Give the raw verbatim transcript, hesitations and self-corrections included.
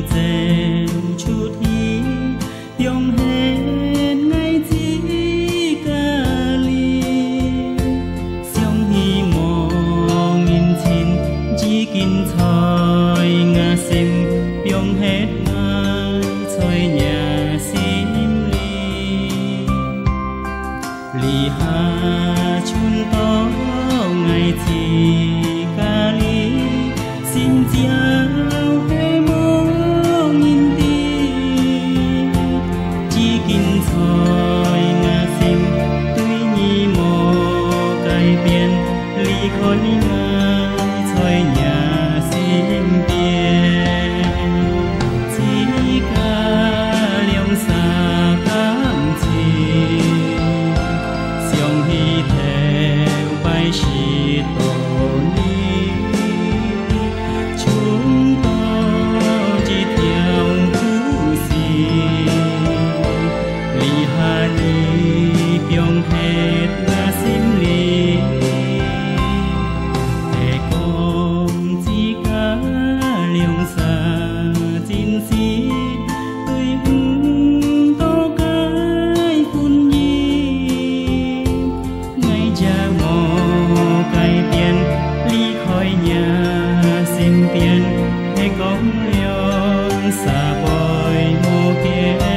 前出天，中现爱只甲你，相希望因亲只见在我心，中现爱在我心里，离下春冬爱只甲你，心照。 离开我在我身边，只甲两三感情，相依头摆是多年，春到一条故事，离下你并喺我心里。 真是对唔到解歡意，愛着我改變，離開我身邊，係講兩三輩無見。